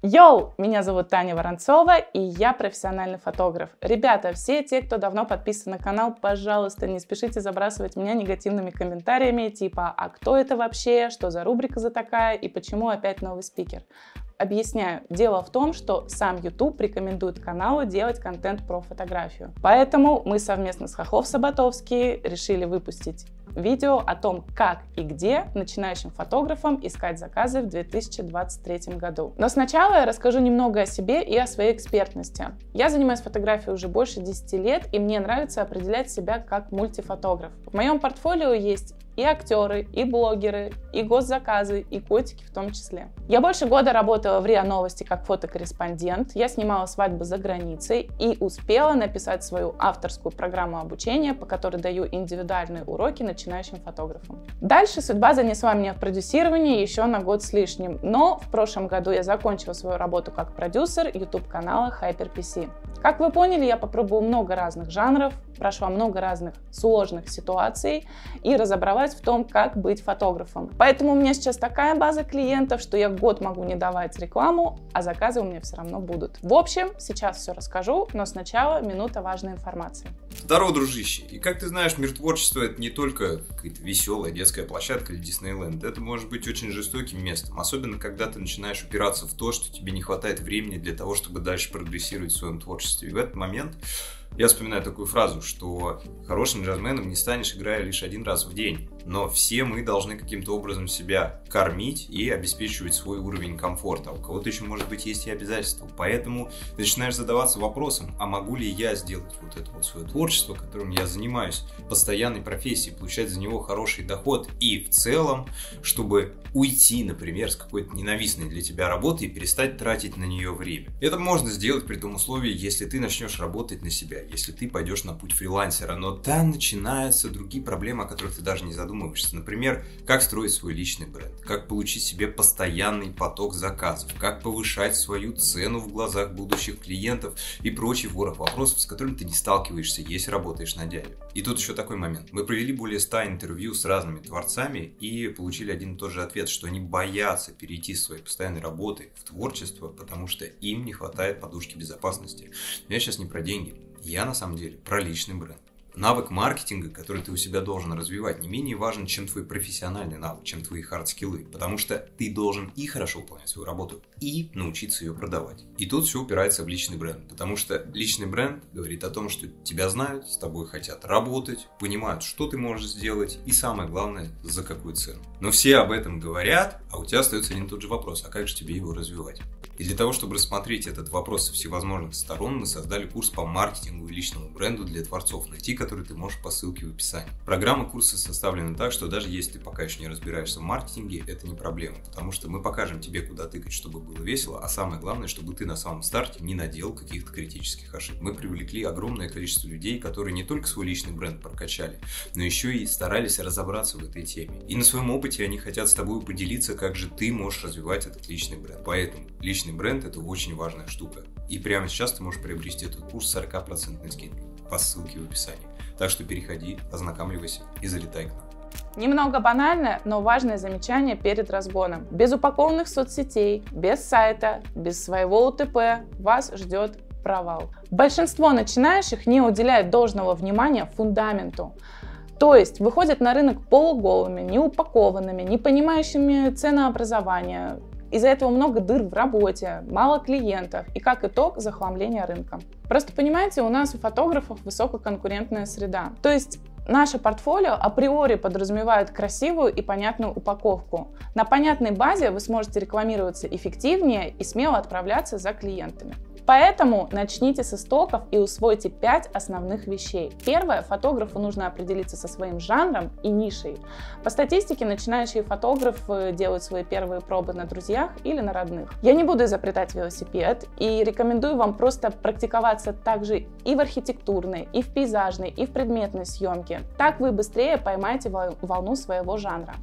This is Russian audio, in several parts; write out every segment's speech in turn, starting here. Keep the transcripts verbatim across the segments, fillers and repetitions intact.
Йоу! Меня зовут Таня Воронцова, и я профессиональный фотограф. Ребята, все те, кто давно подписан на канал, пожалуйста, не спешите забрасывать меня негативными комментариями, типа «А кто это вообще? Что за рубрика за такая? И почему опять новый спикер?» Объясняю. Дело в том, что сам YouTube рекомендует каналу делать контент про фотографию. Поэтому мы совместно с Хохлов-Саботовский решили выпустить видео о том, как и где начинающим фотографам искать заказы в две тысячи двадцать третьем году. Но сначала я расскажу немного о себе и о своей экспертности. Я занимаюсь фотографией уже больше десяти лет, и мне нравится определять себя как мультифотограф. В моем портфолио есть и актеры, и блогеры, и госзаказы, и котики в том числе. Я больше года работала в РИА Новости как фотокорреспондент, я снимала свадьбы за границей и успела написать свою авторскую программу обучения, по которой даю индивидуальные уроки начинающим фотографам. Дальше судьба занесла меня в продюсирование еще на год с лишним, но в прошлом году я закончила свою работу как продюсер YouTube-канала HyperPC. Как вы поняли, я попробовала много разных жанров, прошла много разных сложных ситуаций и разобралась в том, как быть фотографом. Поэтому у меня сейчас такая база клиентов, что я год могу не давать рекламу, а заказы у меня все равно будут. В общем, сейчас все расскажу, но сначала минута важной информации. Здорово, дружище! И как ты знаешь, мир творчества — это не только какая-то веселая детская площадка или Диснейленд. Это может быть очень жестоким местом, особенно когда ты начинаешь упираться в то, что тебе не хватает времени для того, чтобы дальше прогрессировать в своем творчестве. И в этот момент я вспоминаю такую фразу, что хорошим джазменом не станешь, играя лишь один раз в день. Но все мы должны каким-то образом себя кормить и обеспечивать свой уровень комфорта. У кого-то еще, может быть, есть и обязательства. Поэтому ты начинаешь задаваться вопросом, а могу ли я сделать вот это вот свое творчество, которым я занимаюсь, постоянной профессией, получать за него хороший доход и в целом, чтобы уйти, например, с какой-то ненавистной для тебя работы и перестать тратить на нее время. Это можно сделать при том условии, если ты начнешь работать на себя, если ты пойдешь на путь фрилансера, но там начинаются другие проблемы, о которых ты даже не задумываешься. Например, как строить свой личный бренд, как получить себе постоянный поток заказов, как повышать свою цену в глазах будущих клиентов и прочий ворох вопросов, с которыми ты не сталкиваешься, если работаешь на дядю. И тут еще такой момент. Мы провели более ста интервью с разными творцами и получили один и тот же ответ, что они боятся перейти с своей постоянной работы в творчество, потому что им не хватает подушки безопасности. Но я сейчас не про деньги. Я на самом деле про личный бренд. Навык маркетинга, который ты у себя должен развивать, не менее важен, чем твой профессиональный навык, чем твои хард-скиллы, потому что ты должен и хорошо выполнять свою работу, и научиться ее продавать. И тут все упирается в личный бренд, потому что личный бренд говорит о том, что тебя знают, с тобой хотят работать, понимают, что ты можешь сделать, и самое главное, за какую цену. Но все об этом говорят, а у тебя остается один и тот же вопрос, а как же тебе его развивать? И для того, чтобы рассмотреть этот вопрос со всевозможных сторон, мы создали курс по маркетингу и личному бренду для творцов, найти который ты можешь по ссылке в описании. Программа курса составлена так, что даже если ты пока еще не разбираешься в маркетинге, это не проблема, потому что мы покажем тебе, куда тыкать, чтобы было весело, а самое главное, чтобы ты на самом старте не наделал каких-то критических ошибок. Мы привлекли огромное количество людей, которые не только свой личный бренд прокачали, но еще и старались разобраться в этой теме. И на своем опыте они хотят с тобой поделиться, как же ты можешь развивать этот личный бренд. Поэтому личный бренд — это очень важная штука. И прямо сейчас ты можешь приобрести этот курс с сорок процентов скидкой по ссылке в описании. Так что переходи, ознакомливайся и залетай к нам. Немного банальное, но важное замечание перед разгоном. Без упакованных соцсетей, без сайта, без своего УТП вас ждет провал. Большинство начинающих не уделяет должного внимания фундаменту. То есть выходят на рынок полуголыми, неупакованными, не понимающими ценообразования. Из-за этого много дыр в работе, мало клиентов и, как итог, захламление рынка. Просто понимаете, у нас у фотографов высококонкурентная среда. То есть наше портфолио априори подразумевает красивую и понятную упаковку. На понятной базе вы сможете рекламироваться эффективнее и смело отправляться за клиентами. Поэтому начните с истоков и усвойте пять основных вещей. Первое, фотографу нужно определиться со своим жанром и нишей. По статистике, начинающие фотографы делают свои первые пробы на друзьях или на родных. Я не буду изобретать велосипед и рекомендую вам просто практиковаться также и в архитектурной, и в пейзажной, и в предметной съемке. Так вы быстрее поймаете волну своего жанра.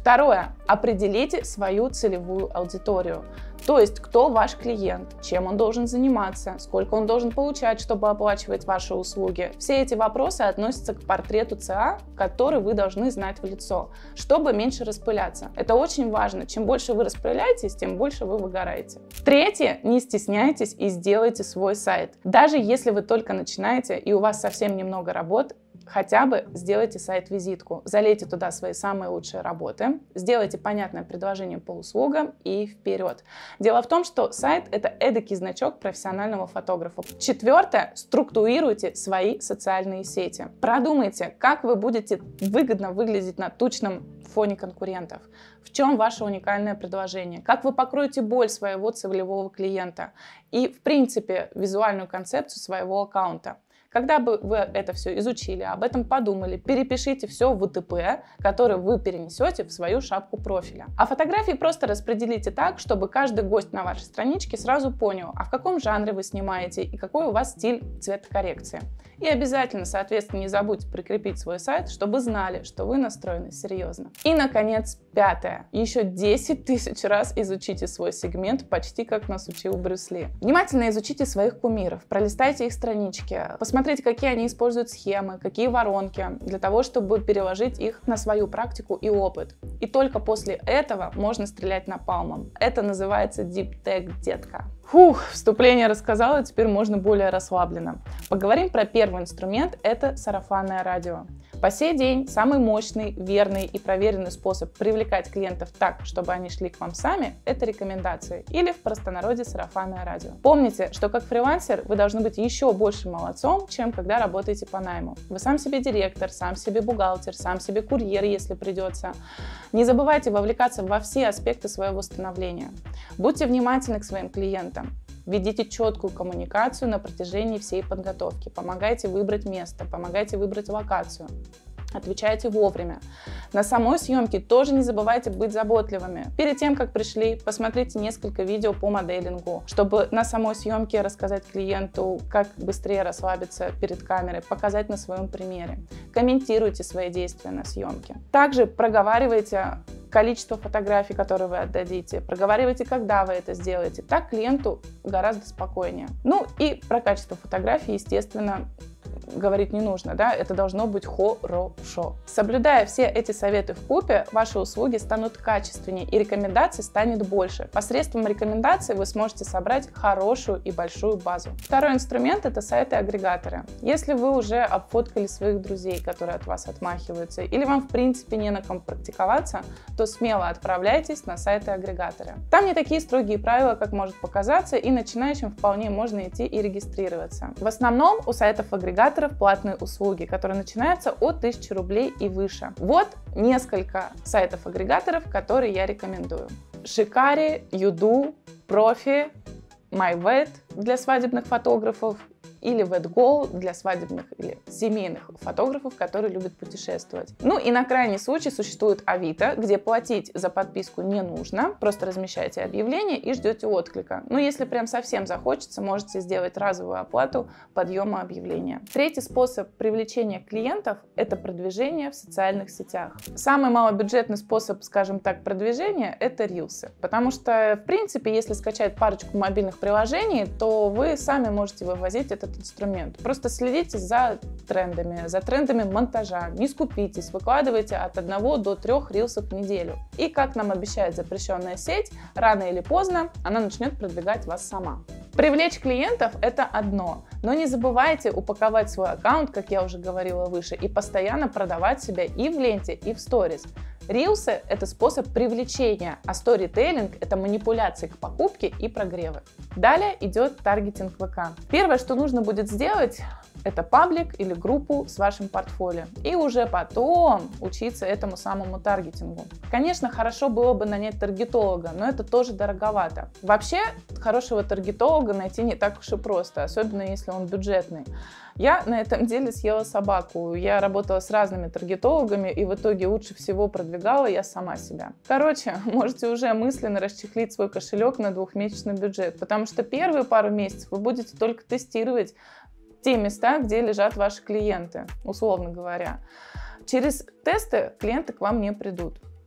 Второе. Определите свою целевую аудиторию. То есть, кто ваш клиент, чем он должен заниматься, сколько он должен получать, чтобы оплачивать ваши услуги. Все эти вопросы относятся к портрету ЦА, который вы должны знать в лицо, чтобы меньше распыляться. Это очень важно. Чем больше вы распыляетесь, тем больше вы выгораете. Третье. Не стесняйтесь и сделайте свой сайт. Даже если вы только начинаете и у вас совсем немного работ, хотя бы сделайте сайт-визитку, залейте туда свои самые лучшие работы, сделайте понятное предложение по услугам и вперед. Дело в том, что сайт — это эдакий значок профессионального фотографа. Четвертое. Структурируйте свои социальные сети. Продумайте, как вы будете выгодно выглядеть на тучном фоне конкурентов. В чем ваше уникальное предложение? Как вы покроете боль своего целевого клиента? И, в принципе, визуальную концепцию своего аккаунта. Когда бы вы это все изучили, об этом подумали, перепишите все в УТП, который вы перенесете в свою шапку профиля. А фотографии просто распределите так, чтобы каждый гость на вашей страничке сразу понял, а в каком жанре вы снимаете и какой у вас стиль цветокоррекции. И обязательно, соответственно, не забудьте прикрепить свой сайт, чтобы знали, что вы настроены серьезно. И, наконец, пятое. Еще десять тысяч раз изучите свой сегмент, почти как нас учил Брюс Ли. Внимательно изучите своих кумиров, пролистайте их странички, посмотрите, какие они используют схемы, какие воронки, для того, чтобы переложить их на свою практику и опыт. И только после этого можно стрелять напалмом. Это называется Deep Tech, детка. Фух, вступление рассказала, теперь можно более расслабленно. Поговорим про первый инструмент, это сарафанное радио. По сей день самый мощный, верный и проверенный способ привлекать клиентов так, чтобы они шли к вам сами, это рекомендации или в простонародье сарафанное радио. Помните, что как фрилансер вы должны быть еще больше молодцом, чем когда работаете по найму. Вы сам себе директор, сам себе бухгалтер, сам себе курьер, если придется. Не забывайте вовлекаться во все аспекты своего становления. Будьте внимательны к своим клиентам. Ведите четкую коммуникацию на протяжении всей подготовки. Помогайте выбрать место, помогайте выбрать локацию. Отвечайте вовремя. На самой съемке тоже не забывайте быть заботливыми. Перед тем, как пришли, посмотрите несколько видео по моделингу, чтобы на самой съемке рассказать клиенту, как быстрее расслабиться перед камерой, показать на своем примере. Комментируйте свои действия на съемке. Также проговаривайте количество фотографий, которые вы отдадите, проговаривайте, когда вы это сделаете. Так клиенту гораздо спокойнее. Ну и про качество фотографий, естественно, говорить не нужно, да, это должно быть хорошо. Соблюдая все эти советы вкупе, ваши услуги станут качественнее и рекомендаций станет больше. Посредством рекомендаций вы сможете собрать хорошую и большую базу. Второй инструмент — это сайты-агрегаторы. Если вы уже обфоткали своих друзей, которые от вас отмахиваются, или вам в принципе не на ком практиковаться, то смело отправляйтесь на сайты-агрегаторы. Там не такие строгие правила, как может показаться, и начинающим вполне можно идти и регистрироваться. В основном у сайтов-агрегаторов платные услуги, которые начинаются от тысячи рублей и выше. Вот несколько сайтов-агрегаторов, которые я рекомендую. Шикари, Юду, Профи, MyVet для свадебных фотографов или VetGo для свадебных или семейных фотографов, которые любят путешествовать. Ну и на крайний случай существует Авито, где платить за подписку не нужно, просто размещаете объявление и ждете отклика. Но если прям совсем захочется, можете сделать разовую оплату подъема объявления. Третий способ привлечения клиентов – это продвижение в социальных сетях. Самый малобюджетный способ, скажем так, продвижения – это рилсы. Потому что, в принципе, если скачать парочку мобильных приложений, то вы сами можете вывозить этот инструмент. Просто следите за трендами, за трендами монтажа. Не скупитесь, выкладывайте от одного до трех рилсов в неделю. И, как нам обещает запрещенная сеть, рано или поздно она начнет продвигать вас сама. Привлечь клиентов – это одно, но не забывайте упаковать свой аккаунт, как я уже говорила выше, и постоянно продавать себя и в ленте, и в сторис. Рилсы – это способ привлечения, а сторителлинг – это манипуляции к покупке и прогревы. Далее идет таргетинг ВК. Первое, что нужно будет сделать, это паблик или группу с вашим портфолио. И уже потом учиться этому самому таргетингу. Конечно, хорошо было бы нанять таргетолога, но это тоже дороговато. Вообще, хорошего таргетолога найти не так уж и просто, особенно если он бюджетный. Я на этом деле съела собаку. Я работала с разными таргетологами, и в итоге лучше всего продвигала я сама себя. Короче, можете уже мысленно расчехлить свой кошелек на двухмесячный бюджет, потому что первые пару месяцев вы будете только тестировать те места, где лежат ваши клиенты, условно говоря. Через тесты клиенты к вам не придут.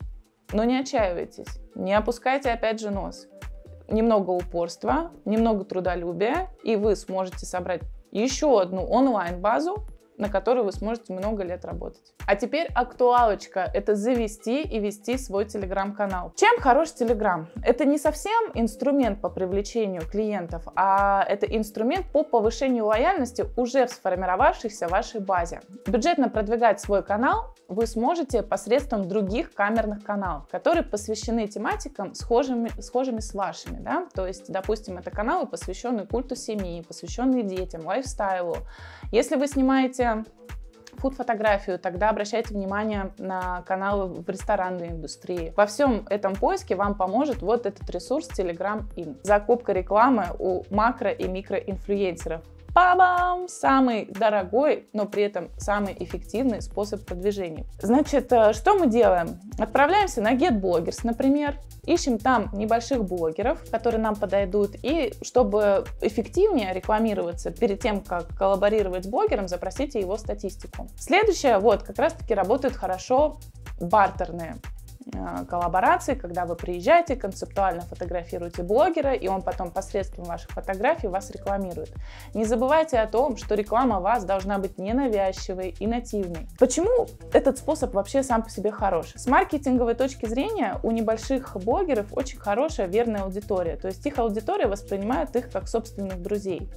Но не отчаивайтесь, не опускайте опять же нос. Немного упорства, немного трудолюбия, и вы сможете собрать еще одну онлайн-базу, на которой вы сможете много лет работать. А теперь актуалочка. Это завести и вести свой телеграм-канал. Чем хорош телеграм? Это не совсем инструмент по привлечению клиентов, а это инструмент по повышению лояльности уже в сформировавшейся вашей базе. Бюджетно продвигать свой канал вы сможете посредством других камерных каналов, которые посвящены тематикам, схожими, схожими с вашими. Да? То есть, допустим, это каналы, посвященные культу семьи, посвященные детям, лайфстайлу. Если вы снимаете фуд-фотографию, тогда обращайте внимание на каналы в ресторанной индустрии. Во всем этом поиске вам поможет вот этот ресурс Telegram Ин. Закупка рекламы у макро- и микроинфлюенсеров. Па-бам! Самый дорогой, но при этом самый эффективный способ продвижения. Значит, что мы делаем? Отправляемся на GetBloggers, например, ищем там небольших блогеров, которые нам подойдут, и чтобы эффективнее рекламироваться перед тем, как коллаборировать с блогером, запросите его статистику. Следующее, вот, как раз-таки работают хорошо бартерные коллаборации, когда вы приезжаете, концептуально фотографируете блогера, и он потом посредством ваших фотографий вас рекламирует. Не забывайте о том, что реклама вас должна быть ненавязчивой и нативной. Почему этот способ вообще сам по себе хорош? С маркетинговой точки зрения у небольших блогеров очень хорошая верная аудитория, то есть их аудитория воспринимает их как собственных друзей.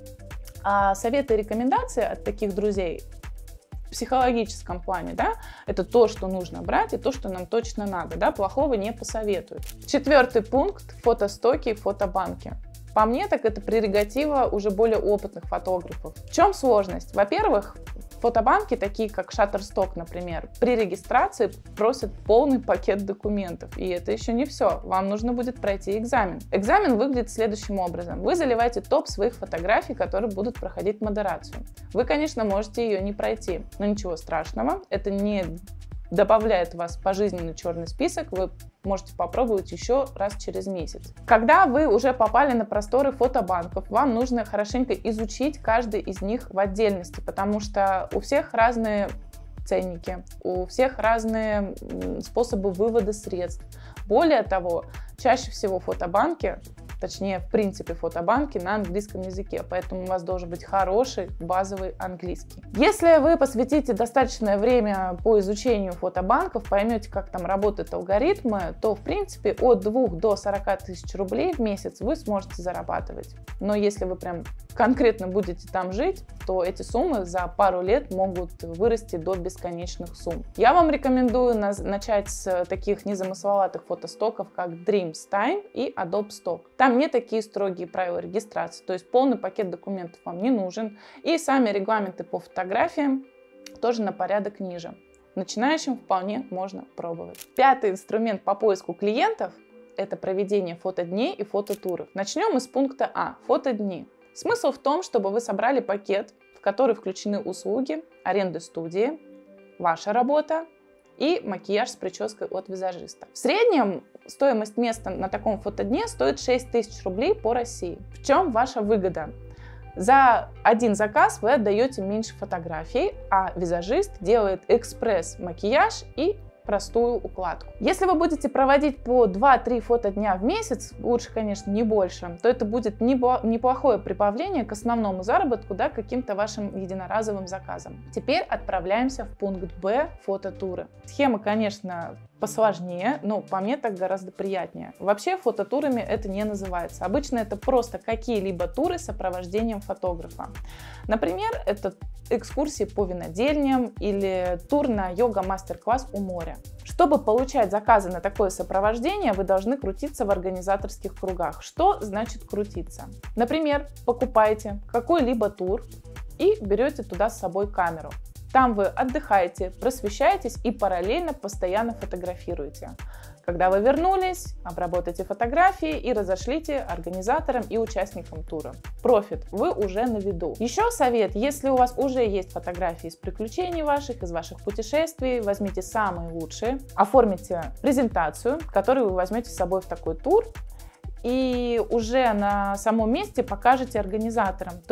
А советы и рекомендации от таких друзей в психологическом плане, да, это то, что нужно брать, и то, что нам точно надо, да, плохого не посоветуют. Четвертый пункт – фотостоки и фотобанки. По мне, так это прерогатива уже более опытных фотографов. В чем сложность? Во-первых, фотобанки, такие как Shutterstock, например, при регистрации просят полный пакет документов. И это еще не все. Вам нужно будет пройти экзамен. Экзамен выглядит следующим образом. Вы заливаете топ своих фотографий, которые будут проходить модерацию. Вы, конечно, можете ее не пройти, но ничего страшного. Это не добавляет вас в пожизненный черный список. Вы можете попробовать еще раз через месяц. Когда вы уже попали на просторы фотобанков, вам нужно хорошенько изучить каждый из них в отдельности, потому что у всех разные ценники, у всех разные способы вывода средств. Более того, чаще всего фотобанки, точнее, в принципе, фотобанки на английском языке, поэтому у вас должен быть хороший базовый английский. Если вы посвятите достаточное время по изучению фотобанков, поймете, как там работают алгоритмы, то, в принципе, от двух до сорока тысяч рублей в месяц вы сможете зарабатывать. Но если вы прям конкретно будете там жить, то эти суммы за пару лет могут вырасти до бесконечных сумм. Я вам рекомендую начать с таких незамысловатых фотостоков, как Dreamstime и Adobe Stock. Там не такие строгие правила регистрации, то есть полный пакет документов вам не нужен, и сами регламенты по фотографиям тоже на порядок ниже. Начинающим вполне можно пробовать. Пятый инструмент по поиску клиентов – это проведение фотодней и фототуров. Начнем мы с пункта А – фотодни. Смысл в том, чтобы вы собрали пакет, в который включены услуги, аренды студии, ваша работа и макияж с прической от визажиста. В среднем стоимость места на таком фотодне стоит шесть тысяч рублей по России. В чем ваша выгода? За один заказ вы отдаете меньше фотографий, а визажист делает экспресс-макияж и простую укладку. Если вы будете проводить по два-три фотодня в месяц, лучше, конечно, не больше, то это будет неплохое прибавление к основному заработку, да, каким-то вашим единоразовым заказам. Теперь отправляемся в пункт Б – фототуры. Схема, конечно, посложнее, но по мне так гораздо приятнее. Вообще фототурами это не называется. Обычно это просто какие-либо туры с сопровождением фотографа. Например, это экскурсии по винодельням или тур на йога-мастер-класс у моря. Чтобы получать заказы на такое сопровождение, вы должны крутиться в организаторских кругах. Что значит крутиться? Например, покупаете какой-либо тур и берете туда с собой камеру. Там вы отдыхаете, просвещаетесь и параллельно постоянно фотографируете. Когда вы вернулись, обработайте фотографии и разошлите организаторам и участникам тура. Профит, вы уже на виду. Еще совет, если у вас уже есть фотографии из приключений ваших, из ваших путешествий, возьмите самые лучшие, оформите презентацию, которую вы возьмете с собой в такой тур, и уже на самом месте покажете организаторам. То есть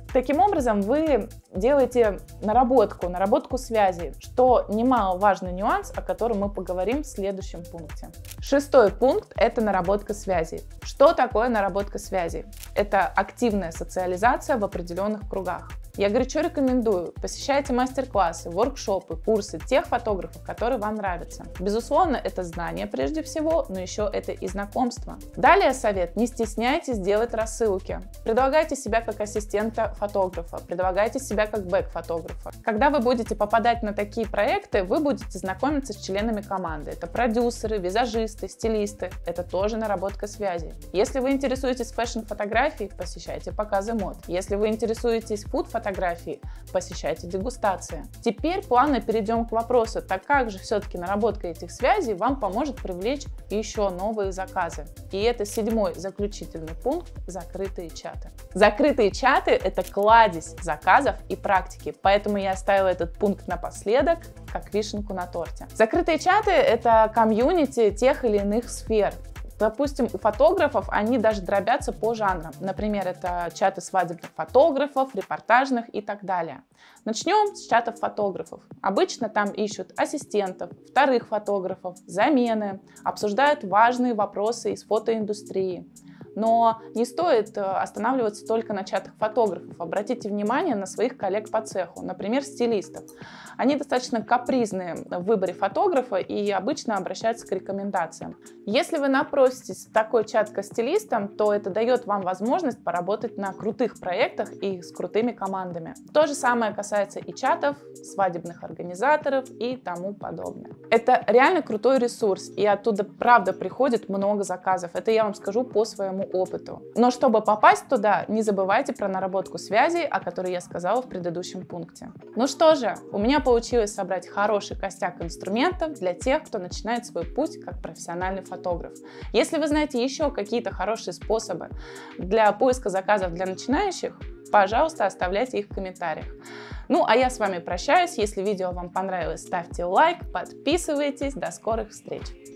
Таким образом, вы делаете наработку, наработку связей, что немаловажный нюанс, о котором мы поговорим в следующем пункте. Шестой пункт – это наработка связей. Что такое наработка связей? Это активная социализация в определенных кругах. Я горячо рекомендую, посещайте мастер-классы, воркшопы, курсы тех фотографов, которые вам нравятся. Безусловно, это знание прежде всего, но еще это и знакомство. Далее совет: не стесняйтесь делать рассылки. Предлагайте себя как ассистента фотографа, предлагайте себя как бэк-фотографа. Когда вы будете попадать на такие проекты, вы будете знакомиться с членами команды. Это продюсеры, визажисты, стилисты. Это тоже наработка связей. Если вы интересуетесь фэшн-фотографией, посещайте показы мод. Если вы интересуетесь фуд-фотографией, фотографии, посещайте дегустации. Теперь плавно перейдем к вопросу, так как же все-таки наработка этих связей вам поможет привлечь еще новые заказы. И это седьмой заключительный пункт – закрытые чаты. Закрытые чаты – это кладезь заказов и практики, поэтому я оставила этот пункт напоследок, как вишенку на торте. Закрытые чаты – это комьюнити тех или иных сфер. Допустим, у фотографов они даже дробятся по жанрам. Например, это чаты свадебных фотографов, репортажных и так далее. Начнем с чатов фотографов. Обычно там ищут ассистентов, вторых фотографов, замены, обсуждают важные вопросы из фотоиндустрии. Но не стоит останавливаться только на чатах фотографов. Обратите внимание на своих коллег по цеху, например, стилистов. Они достаточно капризные в выборе фотографа и обычно обращаются к рекомендациям. Если вы напроситесь в такой чат к стилистам, то это дает вам возможность поработать на крутых проектах и с крутыми командами. То же самое касается и чатов, свадебных организаторов и тому подобное. Это реально крутой ресурс, и оттуда правда приходит много заказов. Это я вам скажу по своему опыту. Но чтобы попасть туда, не забывайте про наработку связей, о которой я сказала в предыдущем пункте. Ну что же, у меня получилось собрать хороший костяк инструментов для тех, кто начинает свой путь как профессиональный фотограф. Если вы знаете еще какие-то хорошие способы для поиска заказов для начинающих, пожалуйста, оставляйте их в комментариях. Ну, а я с вами прощаюсь. Если видео вам понравилось, ставьте лайк, подписывайтесь. До скорых встреч!